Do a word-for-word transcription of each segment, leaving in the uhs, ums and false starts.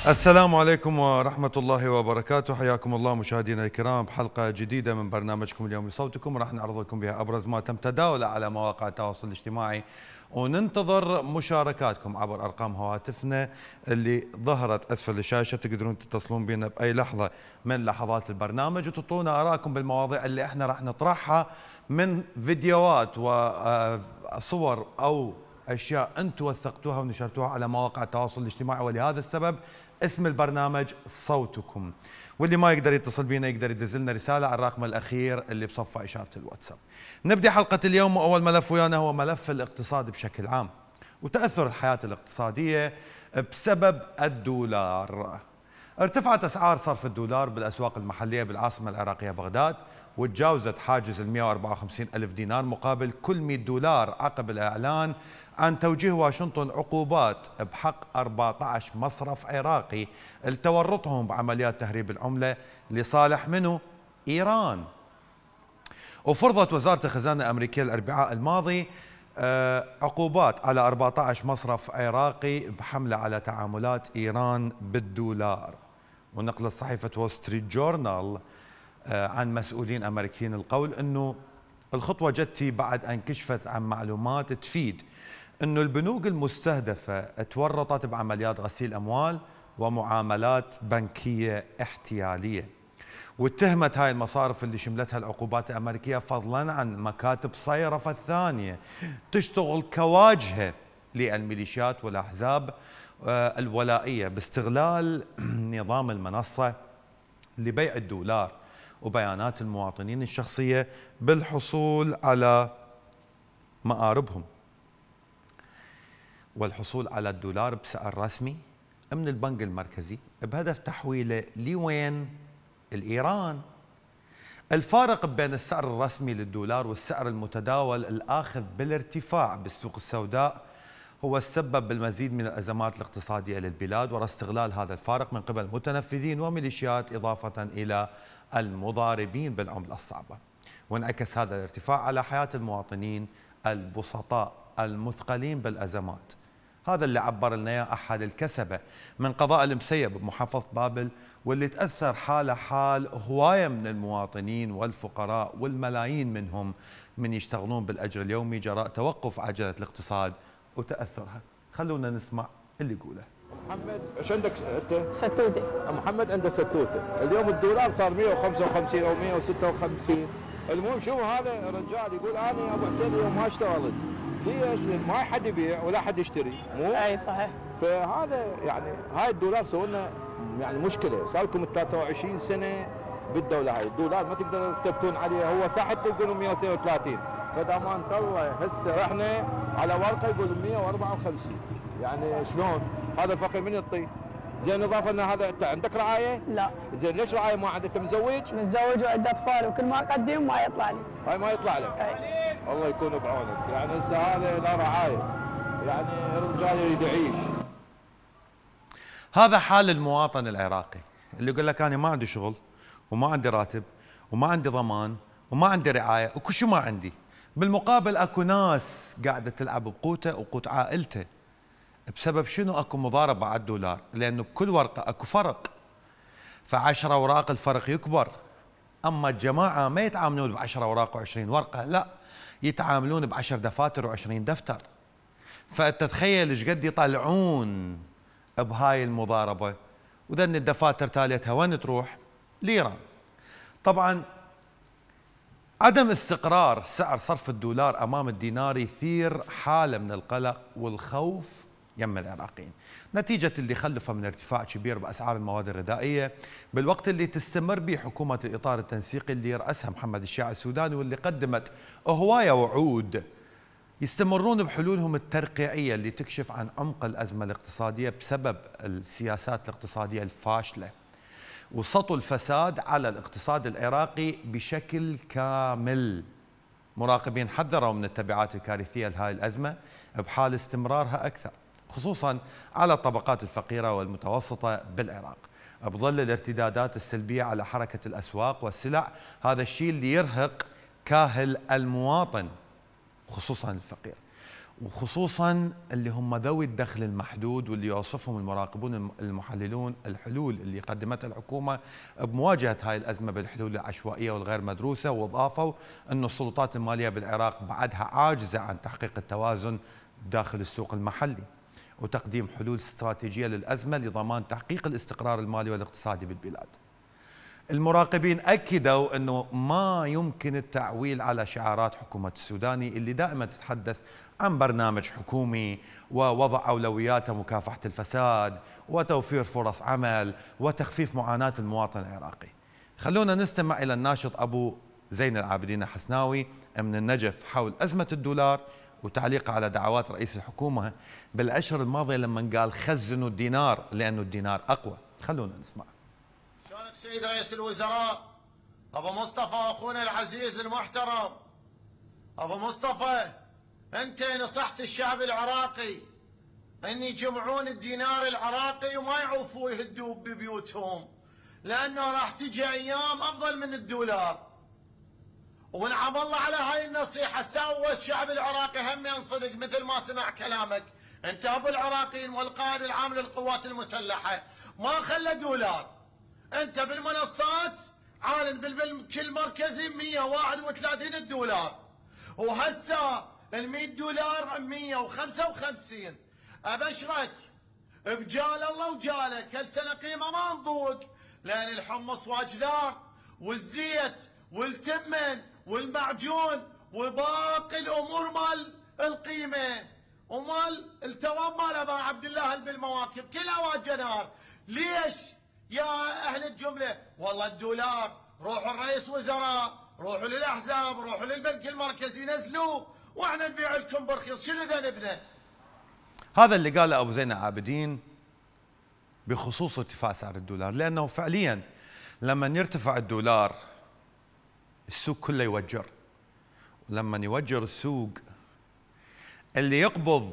السلام عليكم ورحمة الله وبركاته. حياكم الله مشاهدينا الكرام بحلقة جديدة من برنامجكم اليوم بصوتكم، راح نعرض لكم بها أبرز ما تم تداوله على مواقع التواصل الاجتماعي، وننتظر مشاركاتكم عبر أرقام هواتفنا اللي ظهرت أسفل الشاشة. تقدرون تتصلون بنا بأي لحظة من لحظات البرنامج وتعطونا آراءكم بالمواضيع اللي احنا راح نطرحها من فيديوهات وصور أو أشياء أنتم وثقتوها ونشرتوها على مواقع التواصل الاجتماعي، ولهذا السبب اسم البرنامج صوتكم. واللي ما يقدر يتصل بينا يقدر يدز لنا رسالة على الرقم الأخير اللي بصفة إشارة الواتساب. نبدأ حلقة اليوم، وأول ملف ويانا هو ملف الاقتصاد بشكل عام وتأثر الحياة الاقتصادية بسبب الدولار. ارتفعت أسعار صرف الدولار بالأسواق المحلية بالعاصمة العراقية بغداد، وتجاوزت حاجز ال مئة وأربعة وخمسين ألف دينار مقابل كل مئة دولار عقب الإعلان عن توجيه واشنطن عقوبات بحق أربعة عشر مصرف عراقي لتورطهم بعمليات تهريب العملة لصالح منو؟ إيران. وفرضت وزارة الخزانة الأمريكية الأربعاء الماضي عقوبات على أربعة عشر مصرف عراقي بحملة على تعاملات إيران بالدولار. ونقلت صحيفة وول ستريت جورنال عن مسؤولين أمريكيين القول أنه الخطوة جت بعد أن كشفت عن معلومات تفيد أنه البنوك المستهدفة تورطت بعمليات غسيل أموال ومعاملات بنكية احتيالية. واتهمت هاي المصارف اللي شملتها العقوبات الأمريكية فضلا عن مكاتب صيرفة ثانية تشتغل كواجهة للميليشيات والأحزاب الولائية باستغلال نظام المنصة لبيع الدولار وبيانات المواطنين الشخصية بالحصول على مآربهم، والحصول على الدولار بسعر رسمي من البنك المركزي بهدف تحويله لوين؟ الإيران. الفارق بين السعر الرسمي للدولار والسعر المتداول الآخذ بالارتفاع بالسوق السوداء هو السبب بالمزيد من الأزمات الاقتصادية للبلاد، وراء استغلال هذا الفارق من قبل متنفذين وميليشيات إضافة إلى المضاربين بالعملة الصعبة. وانعكس هذا الارتفاع على حياة المواطنين البسطاء المثقلين بالأزمات. هذا اللي عبر لنا اياه أحد الكسبة من قضاء المسيب بمحافظة بابل، واللي تأثر حاله حال هواية من المواطنين والفقراء والملايين منهم من يشتغلون بالأجر اليومي جراء توقف عجلة الاقتصاد وتأثرها. خلونا نسمع اللي يقوله. محمد ايش عندك انت؟ ستوته. محمد عنده ستوته، اليوم الدولار صار مئة وخمسة وخمسين او مئة وستة وخمسين. المهم شوف هذا الرجال يقول انا يا ابو حسين اليوم ما اشتغلت، ليش؟ ما حد يبيع ولا حد يشتري، مو؟ اي صحيح. فهذا يعني هاي الدولار سوى لنا يعني مشكله، صار لكم ثلاثة وعشرين سنه بالدوله هاي، الدولار ما تقدروا تثبتون عليه، هو صح تقولوا مئة واثنين وثلاثين، فدامان الله هسه احنا على ورقه يقول مئة وأربعة وخمسين، يعني شلون؟ هذا الفقير من يعطيه؟ زين اضافه ان هذا انت عندك رعايه؟ لا. زين ليش رعايه ما عندك؟ انت متزوج؟ متزوج وعندي اطفال وكل ما اقدم ما يطلع لي. هاي ما يطلع لك؟ اي. الله يكون بعونك، يعني هسه هذا لا رعايه، يعني الرجال يريد يعيش. هذا حال المواطن العراقي اللي يقول لك انا ما عندي شغل وما عندي راتب وما عندي ضمان وما عندي رعايه وكل شيء ما عندي، بالمقابل اكو ناس قاعده تلعب بقوته وقوت عائلته. بسبب شنو؟ اكو مضاربه على الدولار، لانه بكل ورقه اكو فرق، فعشرة اوراق الفرق يكبر. اما الجماعه ما يتعاملون بعشرة اوراق وعشرين ورقه، لا، يتعاملون بعشر دفاتر وعشرين دفتر. فانت تخيل ايش قد يطلعون بهاي المضاربه، وذن الدفاتر تاليتها وين تروح؟ لإيران. طبعا عدم استقرار سعر صرف الدولار امام الدينار يثير حاله من القلق والخوف يم العراقيين، نتيجه اللي خلفه من ارتفاع كبير باسعار المواد الغذائيه، بالوقت اللي تستمر به حكومه الاطار التنسيقي اللي يراسها محمد الشيع السوداني، واللي قدمت هوايه وعود يستمرون بحلولهم الترقيعيه اللي تكشف عن عمق الازمه الاقتصاديه بسبب السياسات الاقتصاديه الفاشله وسطو الفساد على الاقتصاد العراقي بشكل كامل. مراقبين حذروا من التبعات الكارثيه لهذه الازمه بحال استمرارها اكثر، خصوصا على الطبقات الفقيره والمتوسطه بالعراق، بظل الارتدادات السلبيه على حركه الاسواق والسلع. هذا الشيء اللي يرهق كاهل المواطن خصوصا الفقير. وخصوصا اللي هم ذوي الدخل المحدود واللي يوصفهم المراقبون المحللون الحلول اللي قدمتها الحكومة بمواجهة هاي الأزمة بالحلول العشوائية والغير مدروسة، وأضافوا أن السلطات المالية بالعراق بعدها عاجزة عن تحقيق التوازن داخل السوق المحلي وتقديم حلول استراتيجية للأزمة لضمان تحقيق الاستقرار المالي والاقتصادي بالبلاد. المراقبين أكدوا أنه ما يمكن التعويل على شعارات حكومة السوداني اللي دائما تتحدث عن برنامج حكومي ووضع أولويات مكافحة الفساد وتوفير فرص عمل وتخفيف معاناة المواطن العراقي. خلونا نستمع إلى الناشط أبو زين العابدين الحسناوي من النجف حول أزمة الدولار وتعليقه على دعوات رئيس الحكومة بالأشهر الماضية لما قال خزنوا الدينار لأنه الدينار أقوى. خلونا نسمع. شلونك سيد رئيس الوزراء؟ أبو مصطفى أخونا العزيز المحترم أبو مصطفى، أنت نصحت الشعب العراقي أن يجمعون الدينار العراقي وما يعوفوا يهدوا ببيوتهم، لأنه راح تجي أيام أفضل من الدولار. ونعم الله على هاي النصيحة، سوى الشعب العراقي هم ينصدق مثل ما سمع كلامك. أنت أبو العراقيين والقائد العام للقوات المسلحة ما خلى دولار. أنت بالمنصات عالن بالبنك المركزي مئة وواحد وثلاثين الدولار، وهسه ال مئة دولار مئة وخمسة وخمسين. أبشرك بجال الله وجالك كل سنة قيمة ما نذوق، لأن الحمص واجدار والزيت والتمن والمعجون وباقي الأمور مال القيمة ومال التوام مال أبا عبد الله بالمواكب كلها واجه نار. ليش يا أهل الجملة؟ والله الدولار، روحوا الرئيس وزراء، روحوا للأحزاب، روحوا للبنك المركزي نزلوا واحنا نبيع لكم برخيص، شنو ذنبنا؟ هذا اللي قاله أبو زين العابدين بخصوص ارتفاع سعر الدولار، لأنه فعليا لما يرتفع الدولار السوق كله يوجر، ولما يوجر السوق اللي يقبض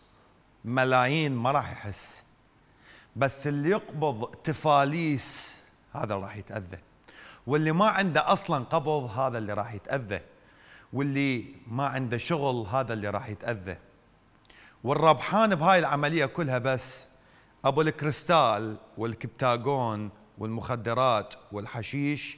ملايين ما راح يحس، بس اللي يقبض تفاليس هذا راح يتأذى، واللي ما عنده أصلا قبض هذا اللي راح يتأذى، واللي ما عنده شغل هذا اللي راح يتأذى. والربحان بهاي العملية كلها بس أبو الكريستال والكبتاغون والمخدرات والحشيش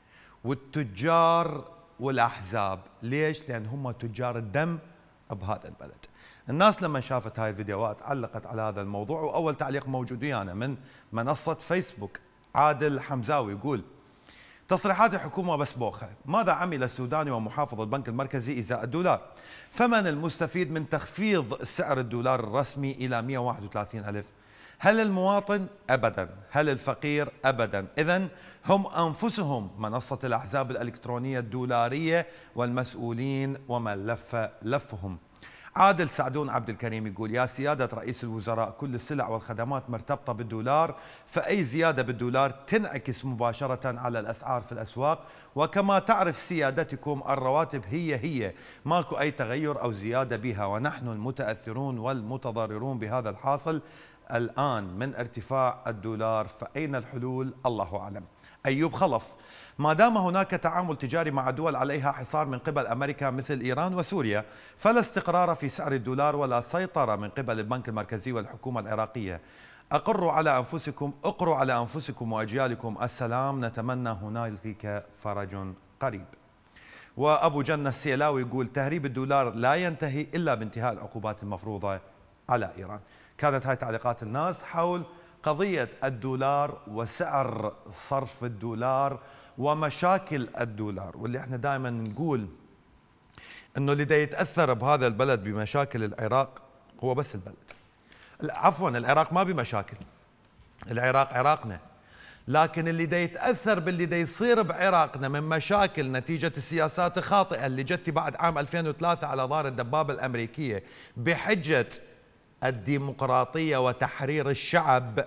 والتجار والأحزاب. ليش؟ لأن هم تجار الدم بهذا البلد. الناس لما شافت هاي الفيديوهات علقت على هذا الموضوع، وأول تعليق موجود ويانا من منصة فيسبوك عادل حمزاوي يقول: تصريحات الحكومة بس بوخة، ماذا عمل السوداني ومحافظ البنك المركزي إزاء الدولار؟ فمن المستفيد من تخفيض سعر الدولار الرسمي إلى مئة وواحد وثلاثين ألف؟ هل المواطن؟ أبدا. هل الفقير؟ أبدا. إذن هم أنفسهم منصة الأحزاب الإلكترونية الدولارية والمسؤولين ومن لف لفهم. عادل سعدون عبد الكريم يقول: يا سيادة رئيس الوزراء، كل السلع والخدمات مرتبطة بالدولار، فأي زيادة بالدولار تنعكس مباشرة على الأسعار في الأسواق، وكما تعرف سيادتكم الرواتب هي هي، ماكو أي تغير أو زيادة بها، ونحن المتأثرون والمتضررون بهذا الحاصل الآن من ارتفاع الدولار، فأين الحلول؟ الله أعلم. أيوب خلف: ما دام هناك تعامل تجاري مع دول عليها حصار من قبل أمريكا مثل إيران وسوريا، فلا استقرار في سعر الدولار ولا سيطرة من قبل البنك المركزي والحكومة العراقية. أقروا على أنفسكم اقروا على أنفسكم وأجيالكم السلام، نتمنى هنالك فرج قريب. وأبو جنة السيلاوي يقول: تهريب الدولار لا ينتهي إلا بانتهاء العقوبات المفروضة على إيران. كانت هاي تعليقات الناس حول قضية الدولار وسعر صرف الدولار ومشاكل الدولار، واللي احنا دائما نقول انه اللي دا يتأثر بهذا البلد بمشاكل العراق هو بس البلد. عفوا، العراق ما بمشاكل، العراق عراقنا، لكن اللي دا يتأثر باللي دا يصير بعراقنا من مشاكل نتيجة السياسات الخاطئة اللي جت بعد عام ألفين وثلاثة على ظهر الدبابة الأمريكية بحجة الديمقراطية وتحرير الشعب،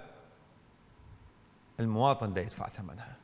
المواطن دا يدفع ثمنها.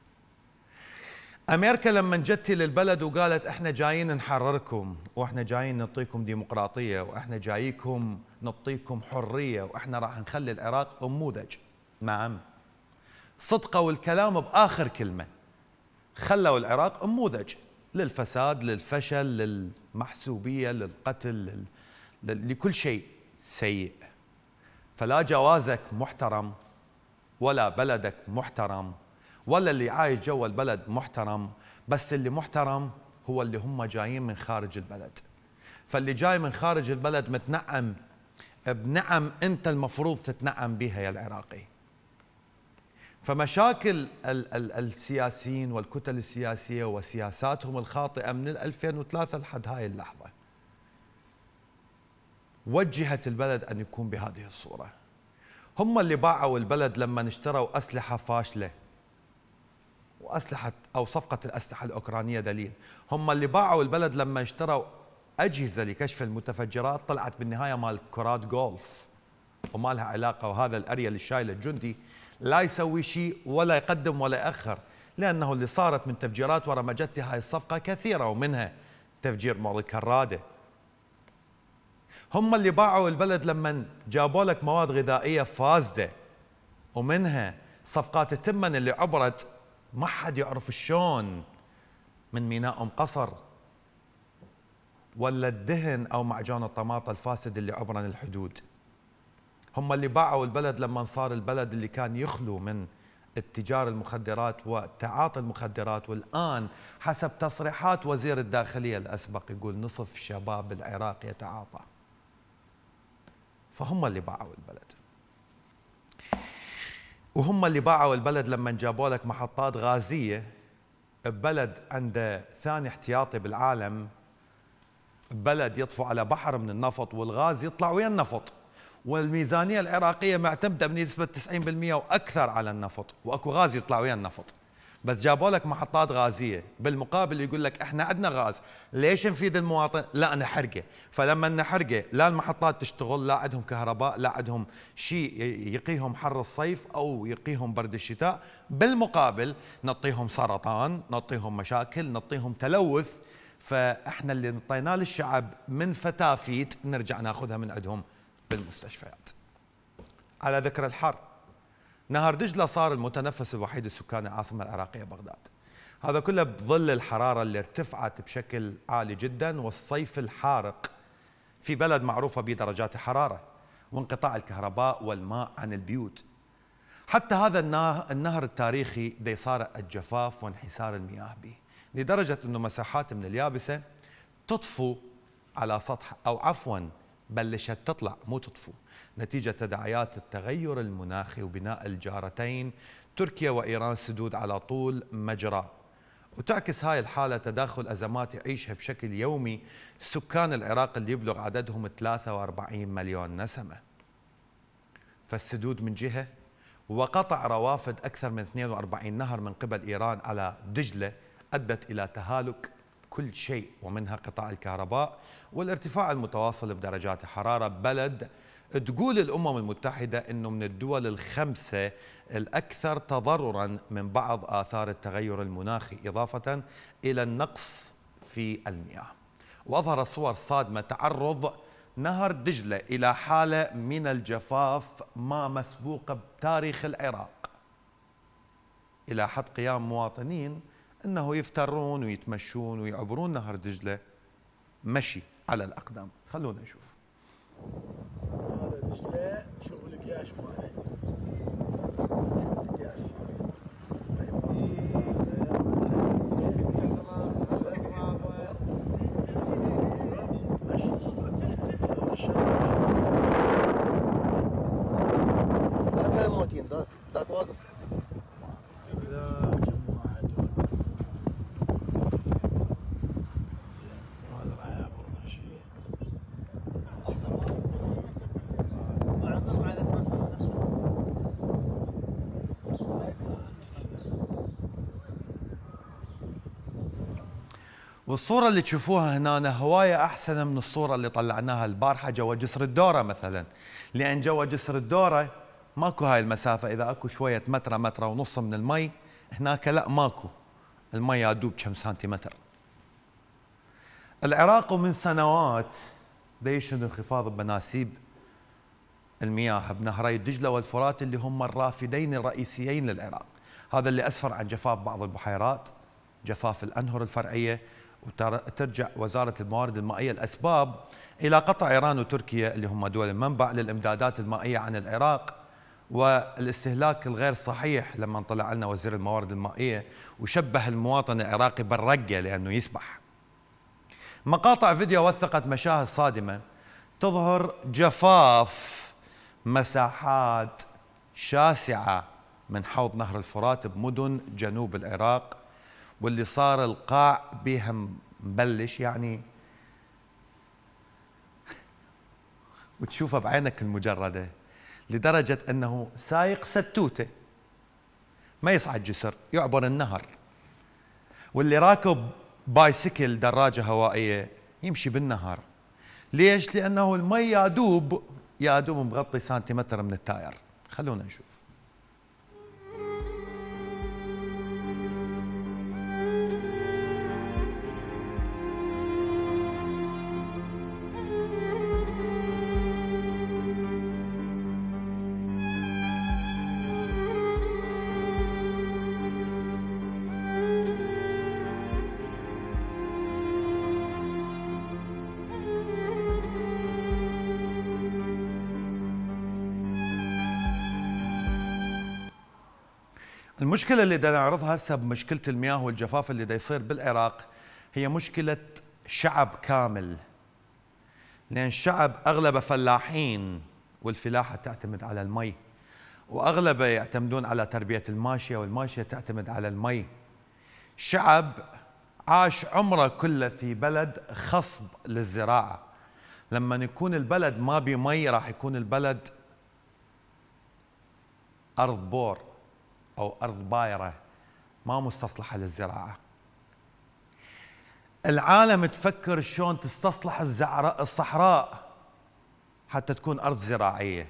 أمريكا لما جت للبلد وقالت احنا جايين نحرركم، واحنا جايين نعطيكم ديمقراطية، واحنا جايكم نعطيكم حرية، واحنا راح نخلي العراق نموذج. نعم، صدقوا الكلام بآخر كلمة، خلوا العراق نموذج للفساد، للفشل، للمحسوبية، للقتل، لكل شيء سيء. فلا جوازك محترم ولا بلدك محترم ولا اللي عايش جوا البلد محترم، بس اللي محترم هو اللي هم جايين من خارج البلد. فاللي جاي من خارج البلد متنعم بنعم انت المفروض تتنعم بها يا العراقي. فمشاكل ال ال السياسيين والكتل السياسية وسياساتهم الخاطئة من ألفين وثلاثة لحد هاي اللحظة وجهت البلد أن يكون بهذه الصورة. هم اللي باعوا البلد لما اشتروا أسلحة فاشلة، وأسلحة أو صفقة الأسلحة الأوكرانية دليل. هم اللي باعوا البلد لما اشتروا أجهزة لكشف المتفجرات طلعت بالنهاية مال كرات جولف وما لها علاقة، وهذا الأريل الشايل الجندي لا يسوي شيء ولا يقدم ولا يأخر، لأنه اللي صارت من تفجيرات ورا مجدتي هاي الصفقة كثيرة، ومنها تفجير مال الكرادة. هم اللي باعوا البلد لما جابوا لك مواد غذائية فاسدة، ومنها صفقات التمن اللي عبرت ما حد يعرف شلون من ميناء أم قصر، ولا الدهن أو معجون الطماطة الفاسد اللي عبر الحدود. هم اللي باعوا البلد لما صار البلد اللي كان يخلو من اتجار المخدرات وتعاطي المخدرات، والآن حسب تصريحات وزير الداخلية الأسبق يقول نصف شباب العراق يتعاطى. فهم اللي باعوا البلد. وهم اللي باعوا البلد لما جابوا لك محطات غازية ببلد عنده ثاني احتياطي بالعالم، بلد يطفو على بحر من النفط والغاز يطلع ويا النفط، والميزانية العراقية معتمدة بنسبة تسعين بالمئة وأكثر على النفط، وأكو غاز يطلع ويا النفط. بس جابوا لك محطات غازية بالمقابل يقول لك احنا عندنا غاز، ليش نفيد المواطن؟ لا نحرقه. فلما نحرقه لا المحطات تشتغل، لا عندهم كهرباء، لا عندهم شيء يقيهم حر الصيف أو يقيهم برد الشتاء، بالمقابل نعطيهم سرطان، نعطيهم مشاكل، نعطيهم تلوث. فاحنا اللي نطيناه للشعب من فتافيت نرجع ناخذها من عندهم بالمستشفيات. على ذكر الحر، نهر دجلة صار المتنفس الوحيد السكاني العاصمة العراقية بغداد. هذا كله بظل الحرارة اللي ارتفعت بشكل عالي جدا، والصيف الحارق في بلد معروفة بدرجات حرارة، وانقطاع الكهرباء والماء عن البيوت. حتى هذا النهر التاريخي دي صار الجفاف وانحسار المياه به، لدرجة أنه مساحات من اليابسة تطفو على سطح، أو عفوا بلشت تطلع مو تطفو، نتيجة تداعيات التغير المناخي وبناء الجارتين تركيا وإيران سدود على طول مجرى. وتعكس هاي الحالة تداخل أزمات يعيشها بشكل يومي سكان العراق اللي يبلغ عددهم ثلاثة وأربعين مليون نسمة. فالسدود من جهة، وقطع روافد أكثر من اثنين وأربعين نهر من قبل إيران على دجلة أدت إلى تهالك كل شيء، ومنها قطاع الكهرباء والارتفاع المتواصل بدرجات الحرارة. بلد تقول الأمم المتحدة أنه من الدول الخمسة الأكثر تضرراً من بعض آثار التغير المناخي، إضافة إلى النقص في المياه. وأظهر صور صادمة تعرض نهر دجلة إلى حالة من الجفاف ما مسبوقة بتاريخ العراق، إلى حد قيام مواطنين أنه يفترون ويتمشون ويعبرون نهر دجلة مشي على الأقدام. خلونا نشوف. هذا دجلة، شوف القياش ماله، شوف القياش. لا كان موتين، لا لا توقف. والصورة اللي تشوفوها هنا هواية أحسن من الصورة اللي طلعناها البارحة جوا جسر الدورة مثلا، لأن جوا جسر الدورة ماكو هاي المسافة، إذا أكو شوية مترة مترة ونص من المي، هناك لا ماكو، المي يدوب كم سنتيمتر. العراق من سنوات يشهد انخفاض بمناسيب المياه بنهري دجلة والفرات اللي هم الرافدين الرئيسيين للعراق. هذا اللي أسفر عن جفاف بعض البحيرات، جفاف الأنهر الفرعية، وترجع وزارة الموارد المائية الأسباب إلى قطع إيران وتركيا اللي هم دول المنبع للإمدادات المائية عن العراق والاستهلاك الغير صحيح. لما طلع لنا وزير الموارد المائية وشبه المواطن العراقي بالرقة لأنه يسبح. مقاطع فيديو وثقت مشاهد صادمة تظهر جفاف مساحات شاسعة من حوض نهر الفرات بمدن جنوب العراق، واللي صار القاع بها مبلش يعني وتشوفه بعينك المجردة، لدرجة أنه سايق ستوته ما يصعد جسر يعبر النهر، واللي راكب بايسكل دراجة هوائية يمشي بالنهر. ليش؟ لأنه المي يادوب يادوب مغطي سنتيمتر من التاير. خلونا نشوف. المشكلة اللي بدنا نعرضها هسه بمشكلة المياه والجفاف اللي دا يصير بالعراق هي مشكلة شعب كامل، لأن الشعب أغلبه فلاحين والفلاحة تعتمد على المي، وأغلبه يعتمدون على تربية الماشية والماشية تعتمد على المي. شعب عاش عمره كله في بلد خصب للزراعة، لما يكون البلد ما بي مي راح يكون البلد أرض بور أو أرض بايرة ما مستصلحة للزراعة. العالم تفكر شلون تستصلح الصحراء حتى تكون أرض زراعية.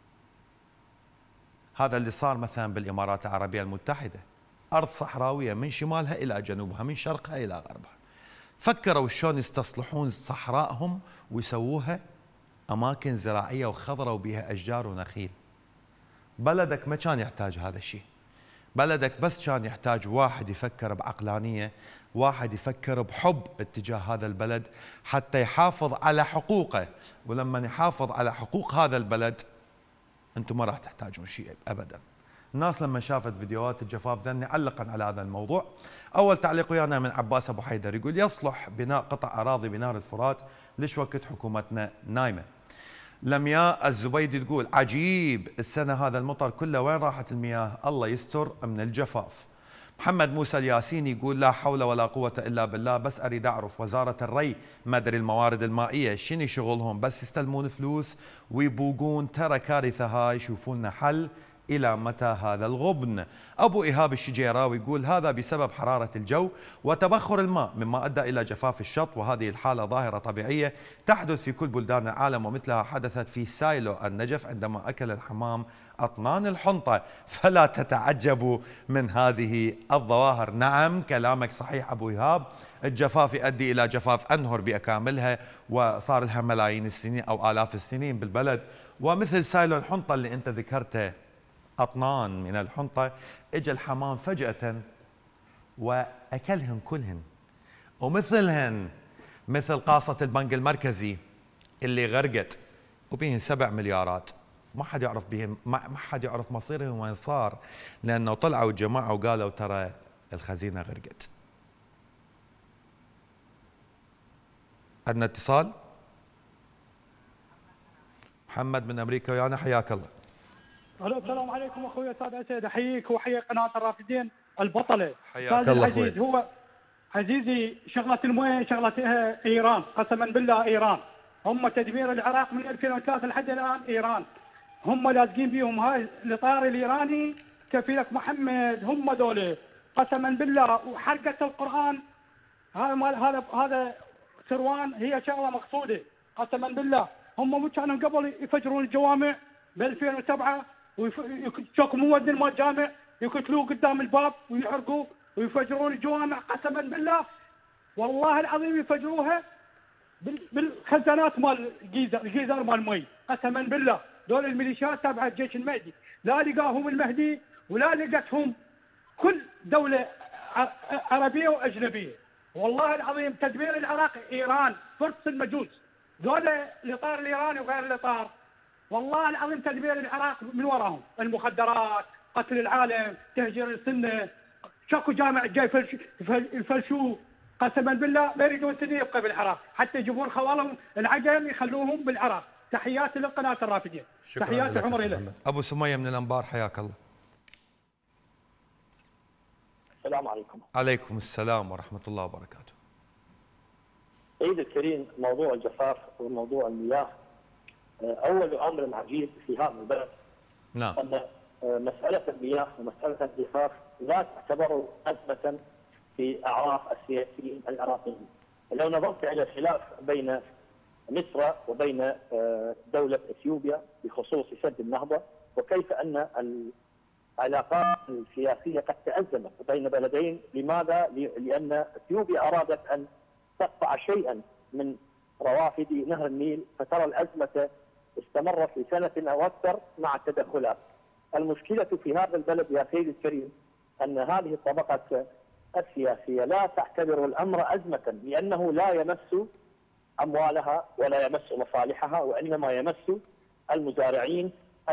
هذا اللي صار مثلا بالإمارات العربية المتحدة، أرض صحراوية من شمالها إلى جنوبها من شرقها إلى غربها. فكروا شلون يستصلحون صحراءهم ويسووها أماكن زراعية وخضرة وبيها أشجار ونخيل. بلدك ما كان يحتاج هذا الشيء، بلدك بس كان يحتاج واحد يفكر بعقلانية، واحد يفكر بحب اتجاه هذا البلد حتى يحافظ على حقوقه. ولما يحافظ على حقوق هذا البلد انتم ما راح تحتاجون شيء ابدا. الناس لما شافت فيديوهات الجفاف ذني علقا على هذا الموضوع. اول تعليق ويانا من عباس ابو حيدر يقول يصلح بناء قطع اراضي بنهر الفرات، ليش وقت حكومتنا نايمه. لمياء الزبيدي تقول عجيب السنة هذا المطر كله وين راحت المياه، الله يستر من الجفاف. محمد موسى الياسيني يقول لا حول ولا قوة إلا بالله، بس أريد أعرف وزارة الري ما أدري الموارد المائية شنو شغلهم، بس يستلمون فلوس ويبوقون، ترى كارثة هاي، يشوفون لنا حل. إلى متى هذا الغبن؟ أبو إيهاب الشجيراوي يقول هذا بسبب حرارة الجو وتبخر الماء مما أدى إلى جفاف الشط، وهذه الحالة ظاهرة طبيعية تحدث في كل بلدان العالم، ومثلها حدثت في سايلو النجف عندما أكل الحمام أطنان الحنطة، فلا تتعجبوا من هذه الظواهر. نعم كلامك صحيح أبو إيهاب، الجفاف يؤدي إلى جفاف أنهر بأكاملها، وصار لها ملايين السنين أو آلاف السنين بالبلد. ومثل سايلو الحنطة اللي أنت ذكرته، أطنان من الحنطة، اجى الحمام فجأة وأكلهن كلهن. ومثلهن مثل قاصة البنك المركزي اللي غرقت وبيهن سبع مليارات، ما حد يعرف بيهن، ما حد يعرف مصيرهم وين صار، لأنه طلعوا الجماعة وقالوا ترى الخزينة غرقت. عندنا اتصال. محمد من أمريكا ويانا، حياك الله. السلام عليكم اخوي استاذ اسد، احييك واحيي قناه الرافدين البطله. حياك الله اخوي. هو عزيزي شغله المويه شغله ايران، قسما بالله ايران هم تدمير العراق من ألفين وثلاثة لحد الان. ايران هم لازقين بيهم، هاي الاطار الايراني كفيلك محمد، هم دول قسما بالله. وحرقه القران هذا مال هذا هذا سروان، هي شغله مقصوده قسما بالله. هم مو كانوا قبل يفجرون الجوامع ب ألفين وسبعة ويشكموا ودن مال جامع، يقتلوه قدام الباب ويحرقوه ويفجرون الجوامع قسما بالله. والله العظيم يفجروها بالخزانات مال الجيزر، الجيزر مال مي قسما بالله. دول الميليشيات تابعه الجيش المهدي، لا لقاهم المهدي ولا لقتهم كل دوله عربيه واجنبيه والله العظيم تدمير العراق ايران فرس المجوس، ذولا الاطار الايراني وغير الاطار، والله العظيم تدمير العراق من وراهم، المخدرات، قتل العالم، تهجير السنه، شكو جامع جاي يفلشوه، قسما بالله لا يريدون سنه يبقى بالعراق، حتى يجيبون خوالهم العجم يخلوهم بالعراق. تحياتي للقناه الرافدين. تحياتي عمر إليه. ابو سميه من الانبار، حياك الله. السلام عليكم. عليكم السلام ورحمه الله وبركاته. سيدي الكريم، موضوع الجفاف وموضوع المياه اول امر عجيب في هذا البلد. نعم. ان مساله المياه ومساله الجفاف لا تعتبر ازمه في اعراف السياسيين العراقيين. لو نظرت الى الخلاف بين مصر وبين دوله اثيوبيا بخصوص سد النهضه، وكيف ان العلاقات السياسيه قد تازمت بين بلدين، لماذا؟ لان اثيوبيا ارادت ان تقطع شيئا من روافد نهر النيل، فترى الازمه استمرت لسنه او اكثر مع التدخلات. المشكله في هذا البلد يا سيدي الكريم ان هذه الطبقه السياسيه لا تعتبر الامر ازمه، لانه لا يمس اموالها ولا يمس مصالحها، وانما يمس المزارعين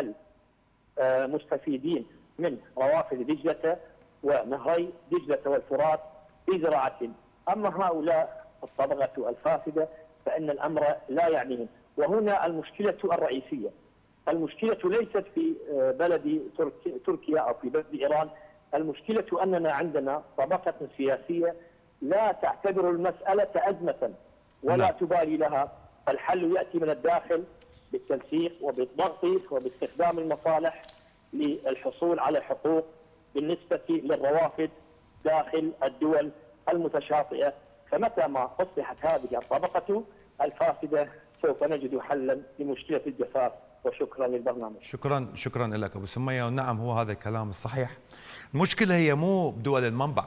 المستفيدين من روافد دجله ونهري دجله والفرات في زراعه. اما هؤلاء الطبقه الفاسده فان الامر لا يعنيهم. وهنا المشكله الرئيسيه، المشكله ليست في بلد تركيا او في بلد ايران، المشكله اننا عندنا طبقه سياسيه لا تعتبر المساله ازمه ولا لا. تبالي لها. الحل ياتي من الداخل بالتنسيق وبالضغط وباستخدام المصالح للحصول على حقوق بالنسبه للروافد داخل الدول المتشاطئه. فمتى ما اصلحت هذه الطبقه الفاسده سوف نجد حلا لمشكله الجفاف. وشكرا للبرنامج. شكرا شكرا لك ابو سميه، ونعم هو هذا الكلام الصحيح. المشكله هي مو بدول المنبع.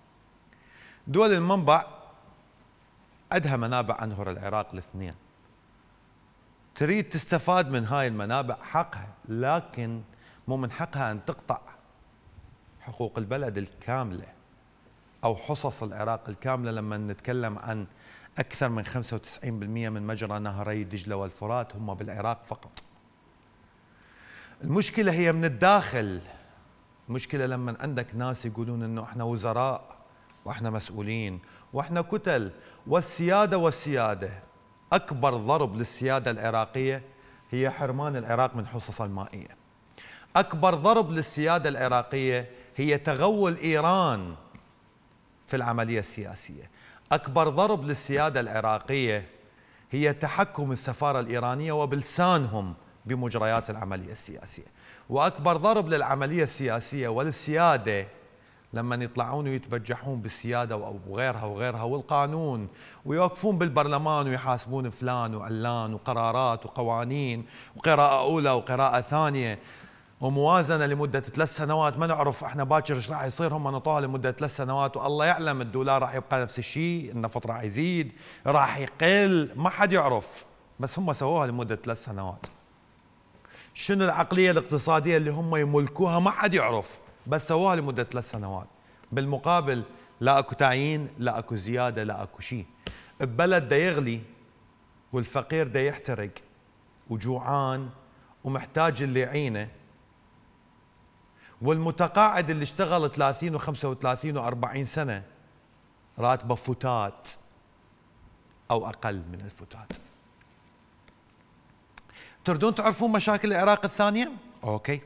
دول المنبع عندها منابع انهر العراق الاثنين، تريد تستفاد من هاي المنابع حقها، لكن مو من حقها ان تقطع حقوق البلد الكامله او حصص العراق الكامله. لما نتكلم عن اكثر من خمسة وتسعين بالمئة من مجرى نهري دجله والفرات هم بالعراق فقط. المشكله هي من الداخل. المشكله لما عندك ناس يقولون انه احنا وزراء واحنا مسؤولين واحنا كتل، والسياده والسياده. اكبر ضرب للسياده العراقيه هي حرمان العراق من حصص المائيه. اكبر ضرب للسياده العراقيه هي تغول ايران في العمليه السياسيه. اكبر ضرب للسياده العراقيه هي تحكم السفاره الايرانيه وبلسانهم بمجريات العمليه السياسيه. واكبر ضرب للعمليه السياسيه وللسياده لما يطلعون ويتبجحون بالسياده وغيرها وغيرها والقانون، ويوقفون بالبرلمان ويحاسبون فلان وعلان وقرارات وقوانين وقراءه اولى وقراءه ثانيه وموازنه لمده ثلاث سنوات. ما نعرف احنا باكر ايش راح يصير، هم نطوها لمده ثلاث سنوات والله يعلم الدولار راح يبقى نفس الشيء، النفط راح يزيد راح يقل، ما حد يعرف، بس هم سووها لمده ثلاث سنوات. شنو العقليه الاقتصاديه اللي هم يملكوها ما حد يعرف، بس سووها لمده ثلاث سنوات. بالمقابل لا اكو تعيين، لا اكو زياده، لا اكو شيء. البلد دا يغلي والفقير دا يحترق وجوعان ومحتاج اللي يعينه، والمتقاعد اللي اشتغل ثلاثين وخمسة وثلاثين وأربعين سنه راتبه فتات او اقل من الفتات. تريدون تعرفون مشاكل العراق الثانيه؟ اوكي.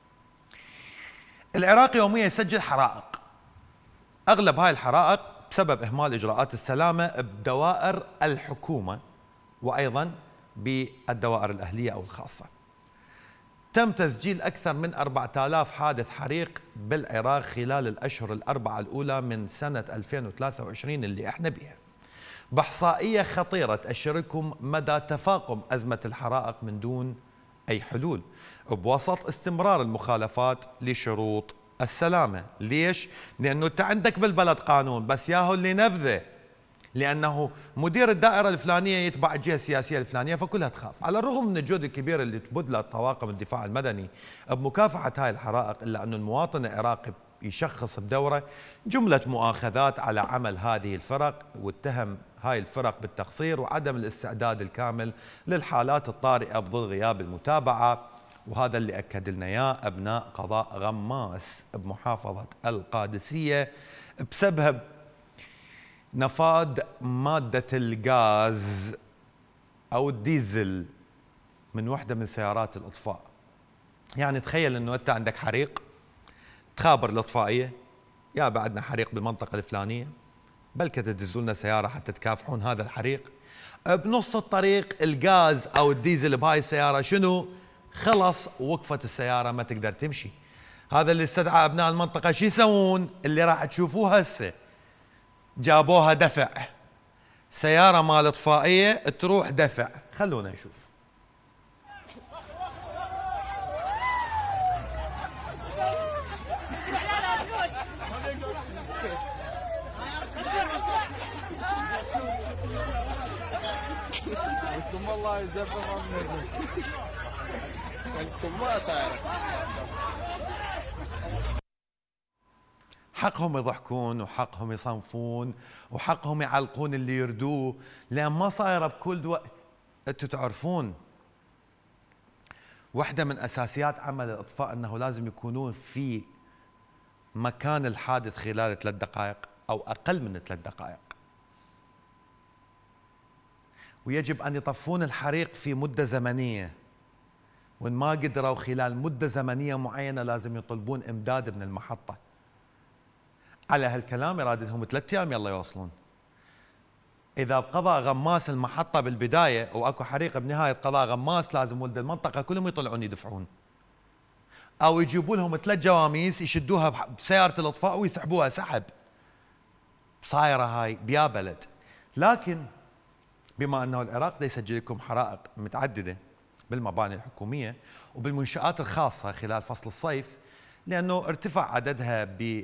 العراق يوميا يسجل حرائق، اغلب هاي الحرائق بسبب اهمال اجراءات السلامه بدوائر الحكومه وايضا بالدوائر الاهليه او الخاصه. تم تسجيل اكثر من أربعة آلاف حادث حريق بالعراق خلال الاشهر الاربعه الاولى من سنه ألفين وثلاثة وعشرين اللي احنا بيها، باحصائيه خطيره تأشر لكم مدى تفاقم ازمه الحرائق من دون اي حلول، بوسط استمرار المخالفات لشروط السلامه. ليش؟ لانه انت عندك بالبلد قانون، بس ياهو اللي نفذه لأنه مدير الدائرة الفلانية يتبع الجهة السياسية الفلانية، فكلها تخاف. على الرغم من الجهد الكبير اللي تبذله طواقم الدفاع المدني بمكافحة هاي الحرائق، إلا أن المواطن العراقي يشخص بدوره جملة مؤاخذات على عمل هذه الفرق، واتهم هاي الفرق بالتقصير وعدم الاستعداد الكامل للحالات الطارئة بظل غياب المتابعة. وهذا اللي أكد لنا إياه أبناء قضاء غماس بمحافظة القادسية بسبب نفاذ مادة الغاز أو الديزل من وحدة من سيارات الإطفاء. يعني تخيل أنه أنت عندك حريق، تخابر الإطفائية يا بعدنا حريق بالمنطقة الفلانية، بلكة تدزوا لنا سيارة حتى تكافحون هذا الحريق. بنص الطريق الغاز أو الديزل بهاي السيارة شنو؟ خلص، وقفت السيارة ما تقدر تمشي. هذا اللي استدعى أبناء المنطقة شو يسوون؟ اللي راح تشوفوها هسه، جابوها دفع، سيارة مال إطفائية تروح دفع. خلونا نشوف. انتم والله يزبطون منكم، انتم ما صاير. حقهم يضحكون وحقهم يصنفون وحقهم يعلقون اللي يردوه، لأن ما صايرة بكل دول. انتم تعرفون واحدة من أساسيات عمل الإطفاء أنه لازم يكونون في مكان الحادث خلال ثلاث دقائق أو أقل من ثلاث دقائق، ويجب أن يطفون الحريق في مدة زمنية، وإن ما قدروا خلال مدة زمنية معينة لازم يطلبون إمداد من المحطة. على هالكلام يراد لهم ثلاث أيام يلا يوصلون. إذا قضى غماس المحطة بالبداية وأكو حريق بنهاية قضاء غماس، لازم ولد المنطقة كلهم يطلعون يدفعون، أو يجيبوا لهم ثلاث جواميس يشدوها بسيارة الإطفاء ويسحبوها سحب. صايرة هاي بيا بلد. لكن بما أنه العراق دا يسجل لكم حرائق متعددة بالمباني الحكومية وبالمنشآت الخاصة خلال فصل الصيف، لأنه ارتفع عددها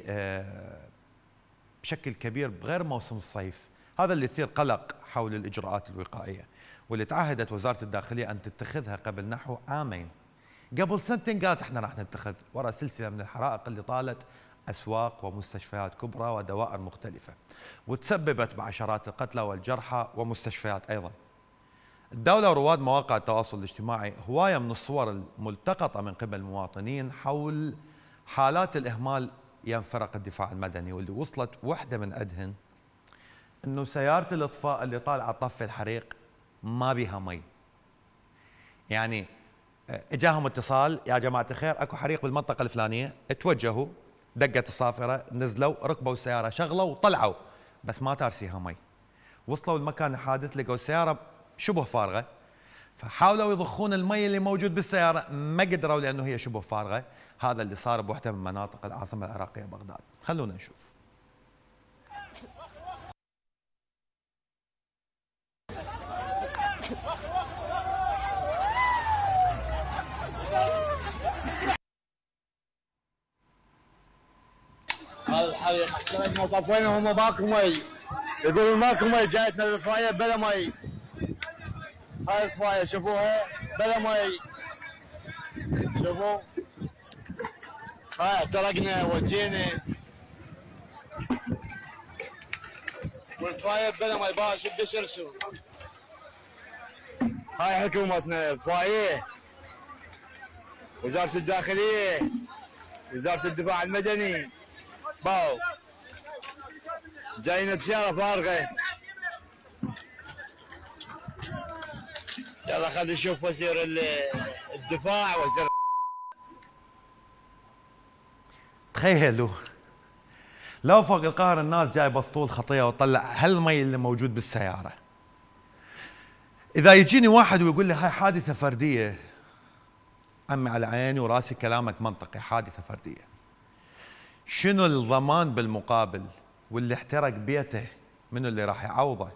بشكل كبير بغير موسم الصيف، هذا اللي يثير قلق حول الإجراءات الوقائية واللي تعهدت وزارة الداخلية أن تتخذها قبل نحو عامين. قبل سنتين قالت احنا راح نتخذ وراء سلسلة من الحرائق اللي طالت أسواق ومستشفيات كبرى ودوائر مختلفة، وتسببت بعشرات القتلى والجرحى ومستشفيات أيضا. الدولة ورواد مواقع التواصل الاجتماعي هواية من الصور الملتقطة من قبل المواطنين حول حالات الإهمال يم فرق الدفاع المدني، واللي وصلت وحدة من أدهن أنه سيارة الإطفاء اللي طالعة طفي الحريق ما بيها مي. يعني اجاهم اتصال يا جماعة الخير اكو حريق بالمنطقة الفلانية، توجهوا، دقت الصافرة، نزلوا ركبوا السيارة، شغلوا وطلعوا، بس ما تارسيها مي. وصلوا المكان الحادث لقوا السيارة شبه فارغة، فحاولوا يضخون المي اللي موجود بالسيارة، ما قدروا لأنه هي شبه فارغة. هذا اللي صار بوحدة من مناطق العاصمة العراقية بغداد. خلونا نشوف. هذا الحريق تركنا طفينا وهم ماكو مي، يقولون ماكو مي، جايتنا الإطفائية بلا مي. هاي الإطفائية شوفوها بلا مي، شوفوا هاي احترقنا وجينا والإطفائية بلا مي، باش بشرشوا. هاي حكومتنا إطفائية، وزارة الداخلية، وزارة الدفاع المدني، باو جاينا سيارة فارغة. يلا خلينا نشوف وزير الدفاع. وزير تخيلوا لو فوق القاهرة الناس جاي بسطول خطية وطلع هالمي اللي موجود بالسيارة. إذا يجيني واحد ويقول لي هاي حادثة فردية، عمي على عيني وراسي كلامك منطقي، حادثة فردية، شنو الضمان بالمقابل؟ واللي احترق بيته منو اللي راح يعوضه؟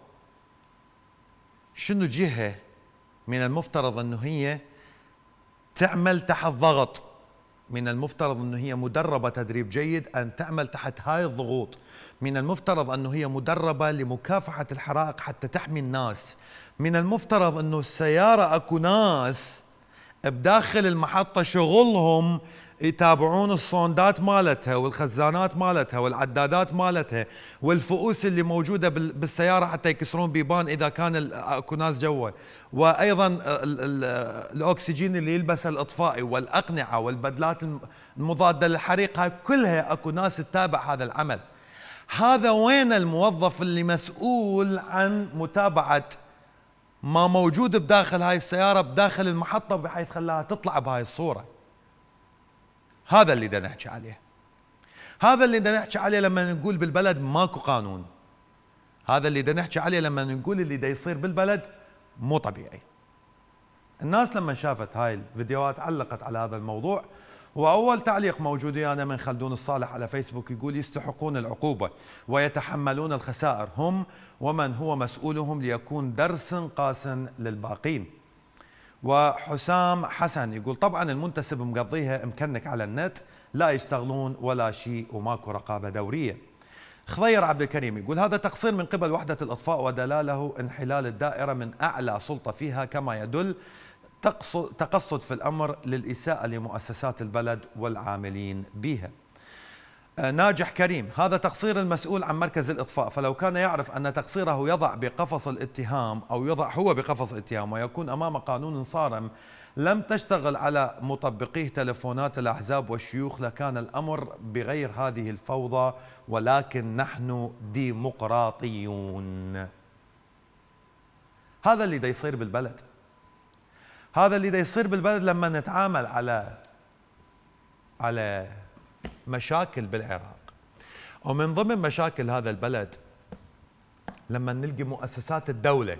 شنو جهة من المفترض انه هي تعمل تحت ضغط من المفترض أنه هي مدربة تدريب جيد أن تعمل تحت هاي الضغوط. من المفترض أنه هي مدربة لمكافحة الحرائق حتى تحمي الناس. من المفترض أنه السيارة أكو ناس بداخل المحطة شغلهم يتابعون الصوندات مالتها والخزانات مالتها والعدادات مالتها والفؤوس اللي موجودة بالسيارة حتى يكسرون بيبان إذا كان أكو ناس جوا، وأيضا الأكسجين اللي يلبسه الإطفائي والأقنعة والبدلات المضادة للحريق، هاي كلها أكو ناس تتابع هذا العمل. هذا وين الموظف اللي مسؤول عن متابعة ما موجود بداخل هاي السيارة بداخل المحطة بحيث خلاها تطلع بهاي الصورة؟ هذا اللي بدنا نحكي عليه. هذا اللي بدنا نحكي عليه لما نقول بالبلد ماكو قانون. هذا اللي بدنا نحكي عليه لما نقول اللي دا يصير بالبلد مو طبيعي. الناس لما شافت هاي الفيديوهات علقت على هذا الموضوع، وأول تعليق موجود أنا من خلدون الصالح على فيسبوك يقول يستحقون العقوبة ويتحملون الخسائر هم ومن هو مسؤولهم ليكون درس قاس للباقين. وحسام حسن يقول طبعا المنتسب مقضيها مكنك على النت، لا يشتغلون ولا شيء وماكو رقابة دورية. خضير عبد الكريم يقول هذا تقصير من قبل وحدة الإطفاء ودلاله انحلال الدائرة من أعلى سلطة فيها، كما يدل تقصد في الأمر للإساءة لمؤسسات البلد والعاملين بها. ناجح كريم هذا تقصير المسؤول عن مركز الإطفاء، فلو كان يعرف أن تقصيره يضع بقفص الاتهام أو يضع هو بقفص الاتهام ويكون أمام قانون صارم لم تشتغل على مطبقيه تلفونات الأحزاب والشيوخ لكان الأمر بغير هذه الفوضى، ولكن نحن ديمقراطيون. هذا اللي دا يصير بالبلد. هذا اللي دا يصير بالبلد لما نتعامل على على مشاكل بالعراق. ومن ضمن مشاكل هذا البلد لما نلقي مؤسسات الدولة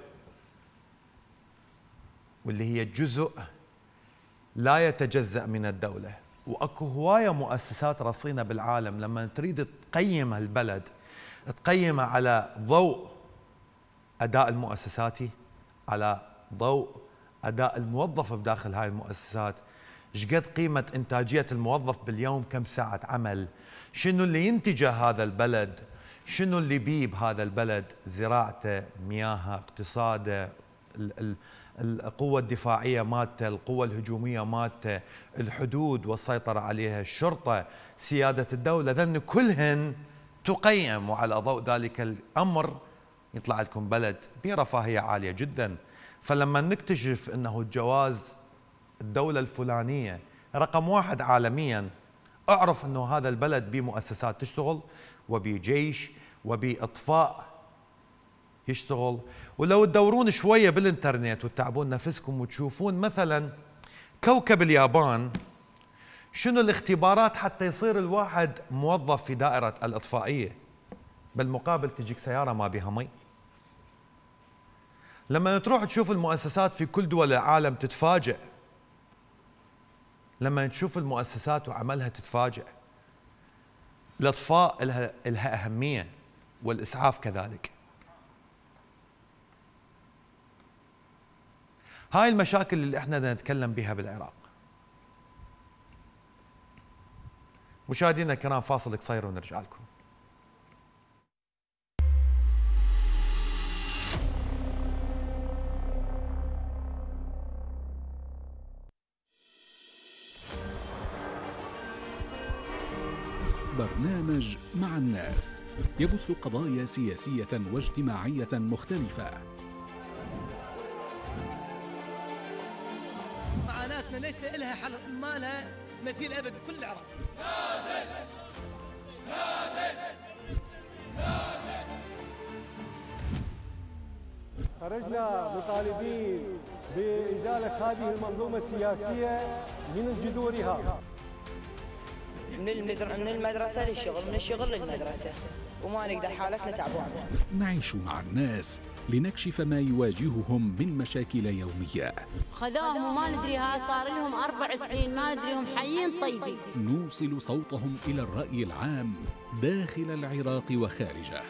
واللي هي جزء لا يتجزأ من الدولة، وأكو هواية مؤسسات رصينة بالعالم لما تريد تقيم هالبلد تقيمها على ضوء أداء المؤسساتي، على ضوء أداء الموظف بداخل هاي المؤسسات، شقد قيمة إنتاجية الموظف باليوم، كم ساعة عمل، شنو اللي ينتجه هذا البلد، شنو اللي بيه بهذا البلد، زراعته، مياهه، اقتصاده، القوة الدفاعية مالته، القوة الهجومية مالته، الحدود والسيطرة عليها، الشرطة، سيادة الدولة، ذن كلهن تقيم، وعلى ضوء ذلك الأمر يطلع لكم بلد برفاهية عالية جدا. فلما نكتشف أنه الجواز الدولة الفلانية رقم واحد عالميا، اعرف أنه هذا البلد بمؤسسات تشتغل وبجيش وبإطفاء يشتغل. ولو تدورون شوية بالإنترنت وتتعبون نفسكم وتشوفون مثلا كوكب اليابان شنو الاختبارات حتى يصير الواحد موظف في دائرة الإطفائية، بالمقابل تجيك سيارة ما بها مي. لما تروح تشوف المؤسسات في كل دول العالم تتفاجئ، لما تشوف المؤسسات وعملها تتفاجئ. الإطفاء لها, لها أهمية والإسعاف كذلك. هاي المشاكل اللي احنا بدنا نتكلم بها بالعراق. مشاهدينا الكرام فاصل قصير ونرجع لكم. برنامج مع الناس يبث قضايا سياسية واجتماعية مختلفة. معاناتنا ليس لها حل، ما لها مثيل ابد بكل العراق. لازم لازم لازم خرجنا مطالبين بإزالة هذه المنظومة السياسية من جذورها. من من المدرسة للشغل، من الشغل للمدرسة، وما نقدر، حالتنا تعبانة. نعيش مع الناس لنكشف ما يواجههم من مشاكل يومية. خذوهم وما ندري، ها صار لهم أربع سنين ما ندري هم حيين طيبين. نوصل صوتهم إلى الرأي العام داخل العراق وخارجه.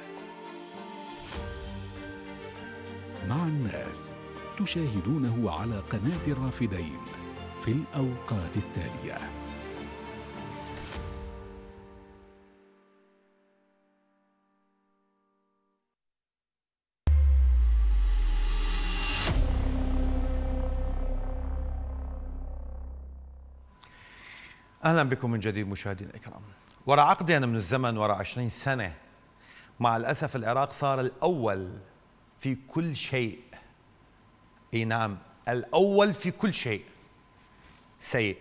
مع الناس تشاهدونه على قناة الرافدين في الأوقات التالية. أهلا بكم من جديد مشاهدينا الكرام. وراء عقدين من الزمن، وراء عشرين سنة، مع الأسف العراق صار الأول في كل شيء. اي نعم، الأول في كل شيء. سيء،